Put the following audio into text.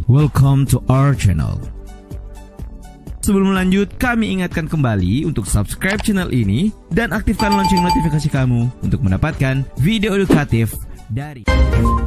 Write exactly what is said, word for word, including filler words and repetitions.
welcome to our channel. Sebelum lanjut, kami ingatkan kembali untuk subscribe channel ini dan aktifkan lonceng notifikasi kamu untuk mendapatkan video edukatif dari